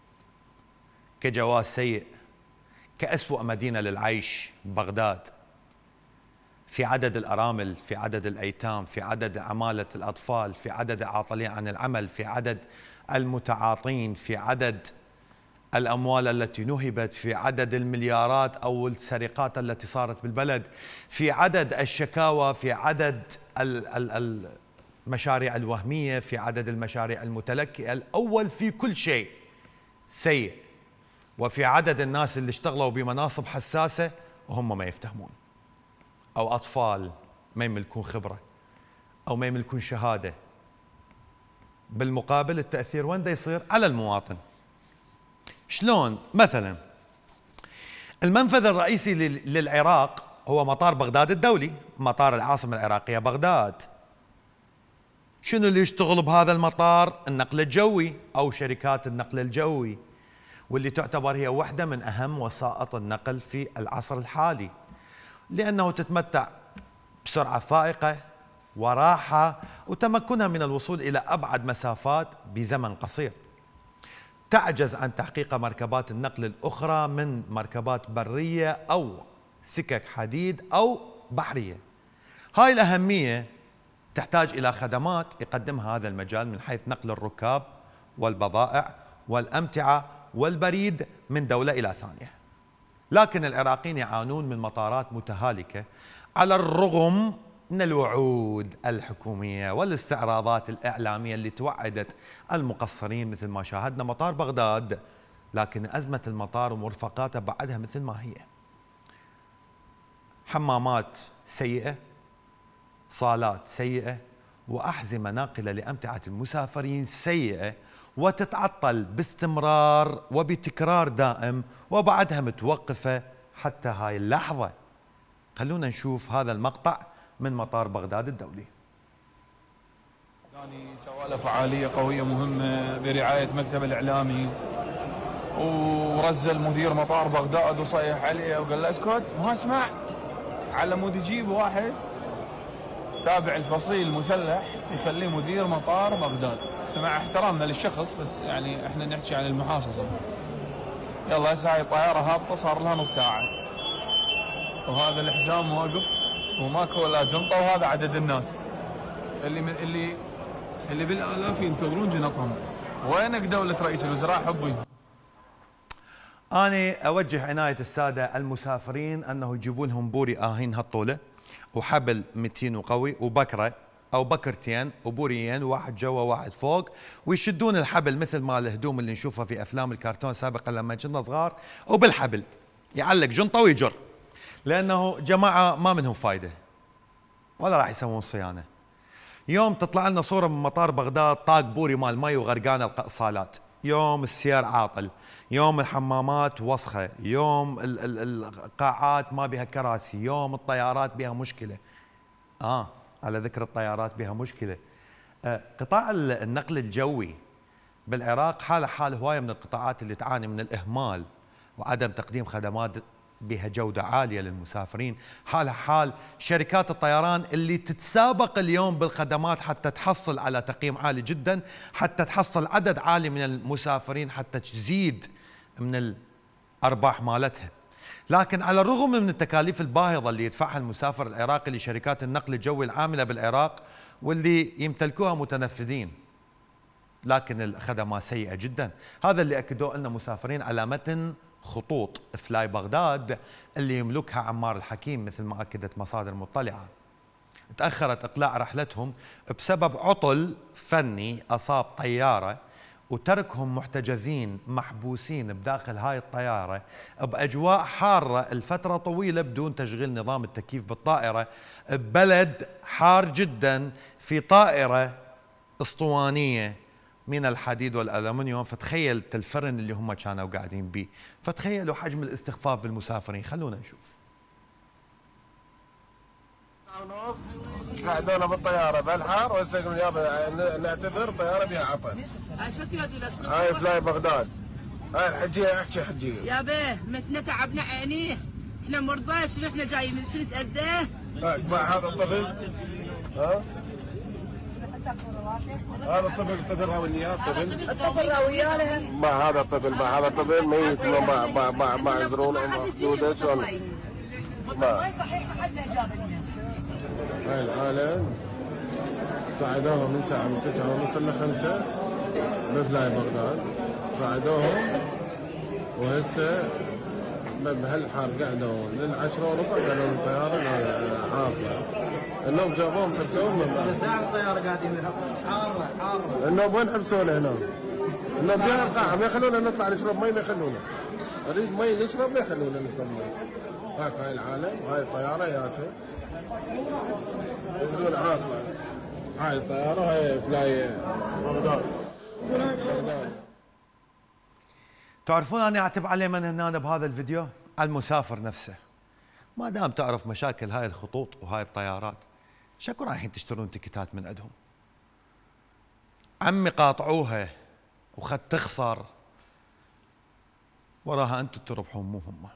كجواز سيء، كأسوأ مدينة للعيش بغداد، في عدد الأرامل، في عدد الأيتام، في عدد عمالة الأطفال، في عدد العاطلين عن العمل، في عدد المتعاطين، في عدد الأموال التي نهبت، في عدد المليارات أو السرقات التي صارت بالبلد، في عدد الشكاوى، في عدد المشاريع الوهمية، في عدد المشاريع المتلكئة. الأول في كل شيء سيء، وفي عدد الناس اللي اشتغلوا بمناصب حساسة وهم ما يفتهمون، أو أطفال ما يملكون خبرة أو ما يملكون شهادة. بالمقابل التأثير وين دا يصير؟ على المواطن. شلون؟ مثلا المنفذ الرئيسي للعراق هو مطار بغداد الدولي، مطار العاصمة العراقية بغداد. شنو اللي يشتغل بهذا المطار؟ النقل الجوي أو شركات النقل الجوي، واللي تعتبر هي واحدة من أهم وسائط النقل في العصر الحالي، لأنه تتمتع بسرعة فائقة وراحة وتمكنها من الوصول إلى أبعد مسافات بزمن قصير. تعجز عن تحقيق مركبات النقل الأخرى من مركبات برية أو سكك حديد أو بحرية. هاي الأهمية تحتاج إلى خدمات يقدمها هذا المجال من حيث نقل الركاب والبضائع والأمتعة والبريد من دولة إلى ثانية. لكن العراقيين يعانون من مطارات متهالكة على الرغم من الوعود الحكومية والاستعراضات الإعلامية اللي توعدت المقصرين مثل ما شاهدنا مطار بغداد. لكن أزمة المطار ومرفقاته بعدها مثل ما هي. حمامات سيئة، صالات سيئة، وأحزمة ناقلة لأمتعة المسافرين سيئة، وتتعطل باستمرار وبتكرار دائم، وبعدها متوقفة حتى هاي اللحظة. خلونا نشوف هذا المقطع من مطار بغداد الدولي. يعني سوى فعالية قوية مهمة برعاية مكتب الإعلامي، ورزل مدير مطار بغداد وصيح عليه وقال له اسكت ما اسمع، على مود يجيب واحد تابع الفصيل مسلح يخليه مدير مطار بغداد. سمع احترامنا للشخص، بس يعني احنا نحكي عن المحاصصة. يلا هسه هاي الطيارة هابطة صار لها نص ساعة، وهذا الحزام واقف وماكو ولا جنطة، وهذا عدد الناس اللي من اللي اللي بالالاف ينتظرون جنطهم. وينك دولة رئيس الوزراء حبي؟ أنا أوجه عناية السادة المسافرين أنه يجيبون لهم بوري آهين هالطولة وحبل متين وقوي وبكرة أو بكرتين وبوريين، واحد جوا واحد فوق، ويشدون الحبل مثل ما الهدوم اللي نشوفها في أفلام الكرتون سابقا لما كنا صغار، وبالحبل يعلق جنطة ويجر، لأنه جماعة ما منهم فايدة ولا راح يسوون صيانة. يوم تطلع لنا صورة من مطار بغداد طاق بوري مال مي وغرقان الصالات، يوم السير عاطل، يوم الحمامات وسخة، يوم ال ال القاعات ما بها كراسي، يوم الطيارات بها مشكلة. آه على ذكر الطيارات بها مشكلة. آه قطاع النقل الجوي بالعراق حالة حال هواية من القطاعات اللي تعاني من الإهمال وعدم تقديم خدمات بها جودة عالية للمسافرين. حالها حال شركات الطيران اللي تتسابق اليوم بالخدمات حتى تحصل على تقييم عالي جدا، حتى تحصل عدد عالي من المسافرين، حتى تزيد من الأرباح مالتها. لكن على الرغم من التكاليف الباهظة اللي يدفعها المسافر العراقي لشركات النقل الجوي العاملة بالعراق واللي يمتلكوها متنفذين، لكن الخدمات سيئة جدا. هذا اللي أكدوه لنا مسافرين على متن خطوط فلاي بغداد اللي يملكها عمار الحكيم، مثل ما أكدت مصادر مطلعة. تأخرت إقلاع رحلتهم بسبب عطل فني أصاب طيارة، وتركهم محتجزين محبوسين بداخل هاي الطيارة بأجواء حارة لفترة طويلة بدون تشغيل نظام التكييف بالطائرة، ببلد حار جدا في طائرة اسطوانية من الحديد والألمنيوم. فتخيل الفرن اللي هم كانوا قاعدين به، فتخيلوا حجم الاستخفاف بالمسافرين. خلونا نشوف. قعدونا بالطياره بالحار وهسه يابا نعتذر، طياره بها عطل. هاي شو تودي للسوق؟ هاي فلاي بغداد. هاي الحجيه احكي حجيه يا بيه متنا تعبنا عينيه، احنا مرضى شنو احنا جايين شنو نتاذى؟ مع هذا الطفل ها؟ هذا الطفل الطفل راوياه الطفل الطفل راوياه مع هذا الطفل مع هذا الطفل ميت مع مع مع مع زرونه محدوده شلون؟ ما صحيح ما حد جاب هاي العالم صعدوهم من ساعه من تسعة ونص إلى خمسة بفلاي بغداد، صعدوهم وهسه بهالحار قعدوا للعشرة وربع قالوا الطيارة عاطلة. النوم جابوهم حبسوهم من بعد. ساعة الطيارة قاعدين حارة حارة. النوم وين حبسونا هنا؟ النوم جانا القاعة ما يخلونا نطلع نشرب مي ما يخلونا. نريد مي نشرب ما يخلونا نشرب مي. هاك هاي العالم هاي الطيارة ياتي. يقولون عاطلة. هاي الطيارة هاي فلاي بغداد. بغداد. تعرفون أنا أعتب عليه من هنا بهذا الفيديو؟ على المسافر نفسه. ما دام تعرف مشاكل هاي الخطوط وهاي الطيارات، شكو رايحين تشترون تيكتات من عندهم؟ عمي قاطعوها وخد تخسر وراها انتم تربحون مو هم.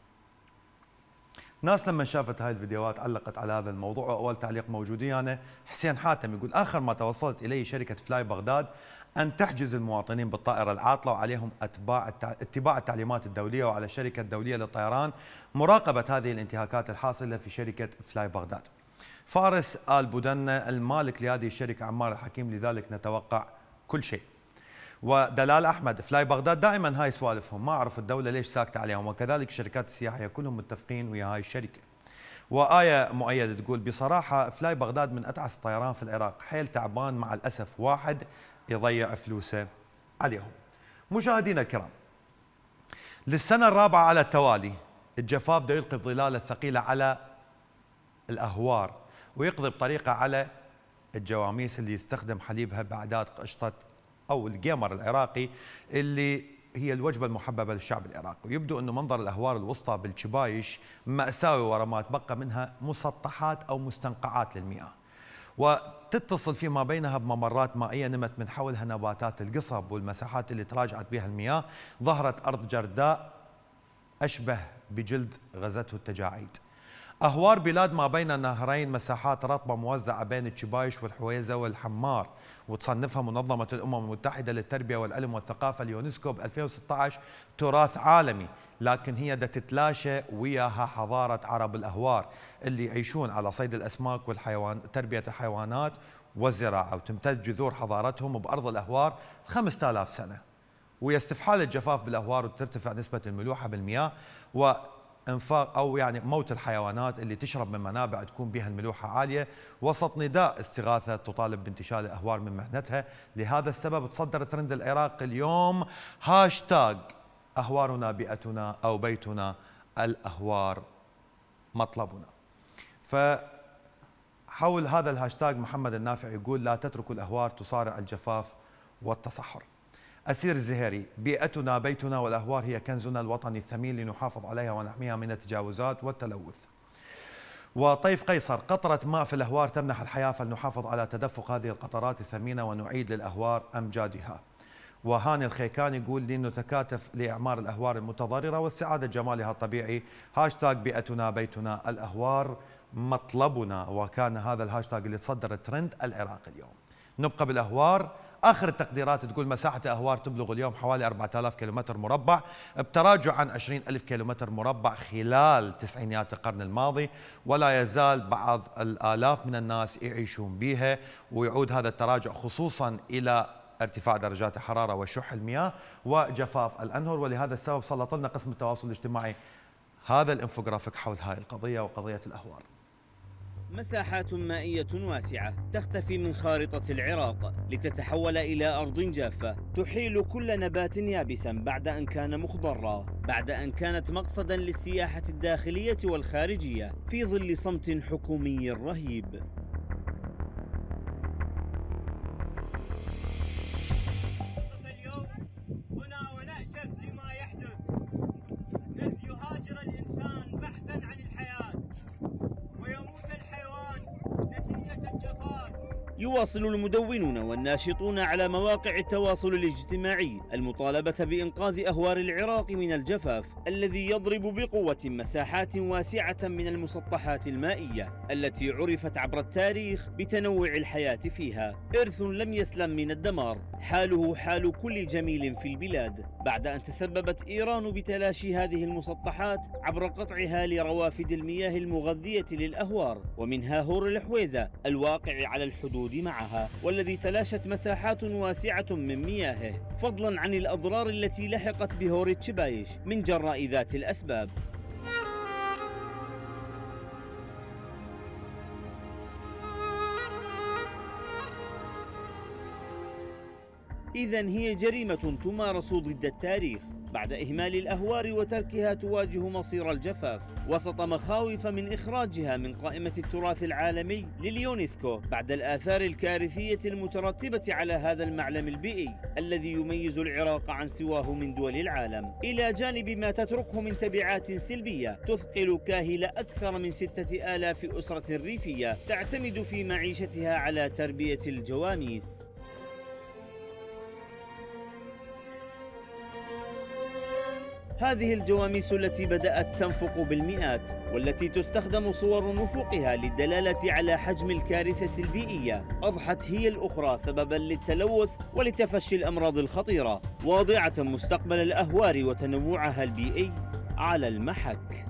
ناس لما شافت هاي الفيديوهات علقت على هذا الموضوع، واول تعليق موجودي انا حسين حاتم يقول اخر ما توصلت اليه شركه فلاي بغداد ان تحجز المواطنين بالطائره العاطله وعليهم اتباع اتباع التعليمات الدوليه، وعلى الشركه الدوليه للطيران مراقبه هذه الانتهاكات الحاصله في شركه فلاي بغداد. فارس آل بودنة المالك لهذه الشركه عمار الحكيم، لذلك نتوقع كل شيء. ودلال احمد فلاي بغداد دائما هاي سوالفهم، ما اعرف الدوله ليش ساكته عليهم، وكذلك الشركات السياحيه كلهم متفقين ويا هاي الشركه. وآية مؤيد تقول بصراحه فلاي بغداد من اتعس الطيران في العراق، حيل تعبان مع الاسف واحد يضيع فلوسه عليهم. مشاهدينا الكرام، للسنه الرابعه على التوالي الجفاف بده يلقي الظلال الثقيله على الاهوار، ويقضي بطريقه على الجواميس اللي يستخدم حليبها باعداد قشطه او الجيمر العراقي اللي هي الوجبه المحببه للشعب العراقي. ويبدو انه منظر الاهوار الوسطى بالشبايش ماساوي ورا ما تبقى منها مسطحات او مستنقعات للمياه، وتتصل فيما بينها بممرات مائيه نمت من حولها نباتات القصب، والمساحات اللي تراجعت بها المياه ظهرت ارض جرداء اشبه بجلد غزته التجاعيد. أهوار بلاد ما بين النهرين مساحات رطبة موزعة بين الشبايش والحويزة والحمار، وتصنفها منظمة الأمم المتحدة للتربية والعلم والثقافة اليونسكو ب ألفين وستة عشر تراث عالمي، لكن هي دا تتلاشى وياها حضارة عرب الأهوار اللي يعيشون على صيد الأسماك والحيوان تربية الحيوانات والزراعة، وتمتد جذور حضارتهم بأرض الأهوار خمسة آلاف سنة. ويستفحال الجفاف بالأهوار وترتفع نسبة الملوحة بالمياه، و انفاق او يعني موت الحيوانات اللي تشرب من منابع تكون بها الملوحه عاليه، وسط نداء استغاثه تطالب بانتشال الاهوار من مهنتها. لهذا السبب تصدر ترند العراق اليوم هاشتاج اهوارنا بيئتنا او بيتنا، الاهوار مطلبنا. فحول هذا الهاشتاج محمد النافع يقول لا تتركوا الاهوار تصارع الجفاف والتصحر. أسير الزهيري بيئتنا بيتنا والأهوار هي كنزنا الوطني الثمين لنحافظ عليها ونحميها من التجاوزات والتلوث. وطيف قيصر قطرة ماء في الأهوار تمنح الحياة، فلنحافظ على تدفق هذه القطرات الثمينة ونعيد للأهوار أمجادها. وهاني الخيكان يقول لنتكاتف لإعمار الأهوار المتضررة واستعادة جمالها الطبيعي. هاشتاج بيئتنا بيتنا الأهوار مطلبنا، وكان هذا الهاشتاج اللي تصدر الترند العراقي اليوم. نبقى بالأهوار. آخر التقديرات تقول مساحة الأهوار تبلغ اليوم حوالي أربعة آلاف كيلومتر مربع، بتراجع عن عشرين ألف كيلومتر مربع خلال تسعينيات القرن الماضي، ولا يزال بعض الآلاف من الناس يعيشون بها. ويعود هذا التراجع خصوصا إلى ارتفاع درجات الحرارة وشح المياه وجفاف الأنهر. ولهذا السبب سلط لنا قسم التواصل الاجتماعي هذا الانفوجرافيك حول هاي القضية وقضية الأهوار. مساحات مائية واسعة تختفي من خارطة العراق لتتحول إلى أرض جافة تحيل كل نبات يابسا بعد أن كان مخضرا، بعد أن كانت مقصدا للسياحة الداخلية والخارجية في ظل صمت حكومي رهيب. اليوم هنا ونأسف لما يحدث، إذ يهاجر الإنسان بحثا عن الحياة ويموت الحيوان نتيجة الجفاف يواصل المدونون والناشطون على مواقع التواصل الاجتماعي المطالبة بإنقاذ أهوار العراق من الجفاف الذي يضرب بقوة مساحات واسعة من المسطحات المائية التي عرفت عبر التاريخ بتنوع الحياة فيها، إرث لم يسلم من الدمار، حاله حال كل جميل في البلاد، بعد أن تسببت إيران بتلاشي هذه المسطحات عبر قطعها لروافد المياه المغذية للأهوار، ومنها هور الحويزة الواقع على الحدود معها، والذي تلاشت مساحات واسعة من مياهه، فضلا عن الأضرار التي لحقت بهور تشبايش من جراء ذات الأسباب. إذن هي جريمة تمارس ضد التاريخ بعد إهمال الأهوار وتركها تواجه مصير الجفاف وسط مخاوف من إخراجها من قائمة التراث العالمي لليونسكو بعد الآثار الكارثية المترتبة على هذا المعلم البيئي الذي يميز العراق عن سواه من دول العالم، إلى جانب ما تتركه من تبعات سلبية تثقل كاهل أكثر من ستة آلاف أسرة ريفية تعتمد في معيشتها على تربية الجواميس. هذه الجواميس التي بدأت تنفق بالمئات والتي تستخدم صور نفوقها للدلالة على حجم الكارثة البيئية أضحت هي الأخرى سببا للتلوث ولتفشي الأمراض الخطيرة، واضعة مستقبل الأهوار وتنوعها البيئي على المحك.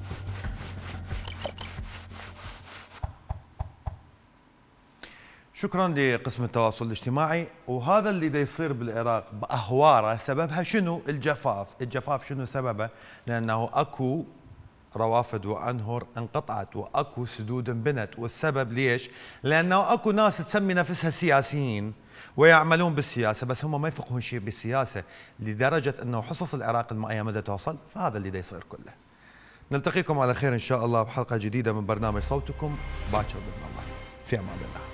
شكرا لقسم التواصل الاجتماعي. وهذا اللي دا يصير بالعراق بأهواره سببها شنو؟ الجفاف. الجفاف شنو سببه؟ لأنه أكو روافد وأنهر انقطعت وأكو سدود انبنت. والسبب ليش؟ لأنه أكو ناس تسمي نفسها سياسيين ويعملون بالسياسة بس هم ما يفقهون شيء بالسياسة، لدرجة أنه حصص العراق المائية مدى توصل. فهذا اللي دا يصير كله. نلتقيكم على خير إن شاء الله بحلقة جديدة من برنامج صوتكم باكر بإذن الله. في أمان الله.